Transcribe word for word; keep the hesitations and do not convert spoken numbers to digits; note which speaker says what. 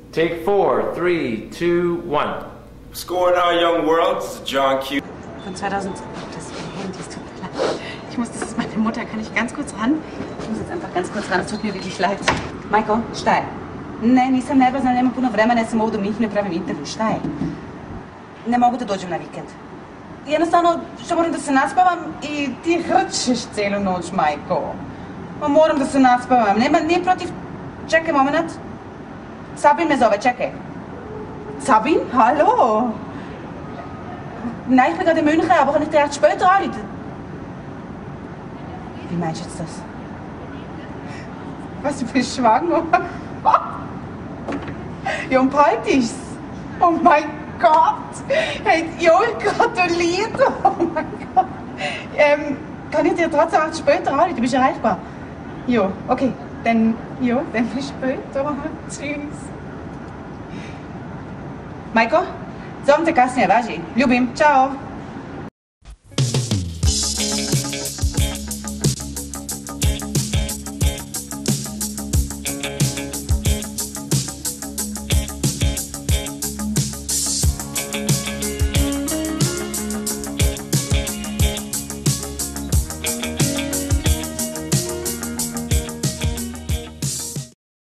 Speaker 1: Take four, three, two, one.
Speaker 2: What's going on, young world? This is John Q.
Speaker 3: Von zweitausend... Oh, das ist mein Handy, es tut mir leid. Ich muss, das ist meine Mutter. Kann ich ganz kurz ran? Ich muss jetzt einfach ganz kurz ran, es tut mir wirklich leid. Majko, šta je? Ne, nisam nervozna, nemam puno vremena, ja sam ovdje u Minhenu i pravim intervju. Šta je? Ne mogu da dođem na vikend. Jednostavno, što moram da se naspavam i ti hrčeš cijelu noć, Majko. Ma moram da se naspavam. Nema, nije protiv... Čekaj moment. Sabin me zove, čekaj. Sabin? Hallo? Nein, ich bin gerade in München, aber kann ich dir erst später anrufen? Wie meinst du jetzt das? Was, du bist schwanger? Ja, und bald ist's. Oh mein Gott! Hey, ja, ich gratuliere! Oh mein Gott! Ähm, kann ich dir trotzdem erst später anrufen? Du bist erreichbar? Ja, okay. Dann, ja, dann bis später. Tschüss. Majko, zovem te kasnije, važi. Ljubim, čao.